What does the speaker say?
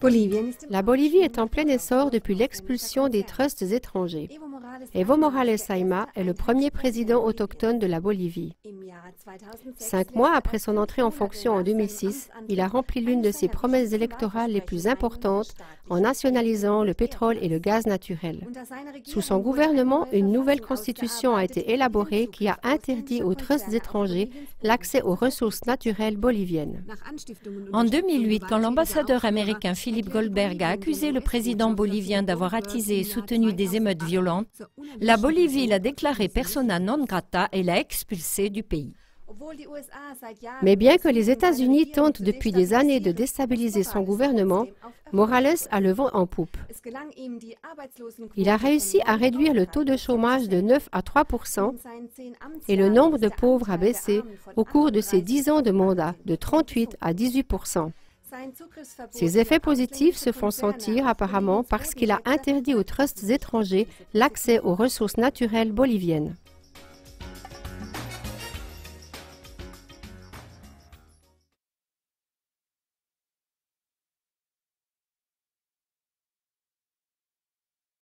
La Bolivie est en plein essor depuis l'expulsion des trusts étrangers. Evo Morales Ayma est le premier président autochtone de la Bolivie. 5 mois après son entrée en fonction en 2006, il a rempli l'une de ses promesses électorales les plus importantes en nationalisant le pétrole et le gaz naturel. Sous son gouvernement, une nouvelle constitution a été élaborée qui a interdit aux trusts étrangers l'accès aux ressources naturelles boliviennes. En 2008, quand l'ambassadeur américain Philip Goldberg a accusé le président bolivien d'avoir attisé et soutenu des émeutes violentes, la Bolivie l'a déclaré persona non grata et l'a expulsé du pays. Mais bien que les États-Unis tentent depuis des années de déstabiliser son gouvernement, Morales a le vent en poupe. Il a réussi à réduire le taux de chômage de 9 à 3% et le nombre de pauvres a baissé au cours de ses 10 ans de mandat, de 38 à 18%. Ces effets positifs se font sentir apparemment parce qu'il a interdit aux trusts étrangers l'accès aux ressources naturelles boliviennes.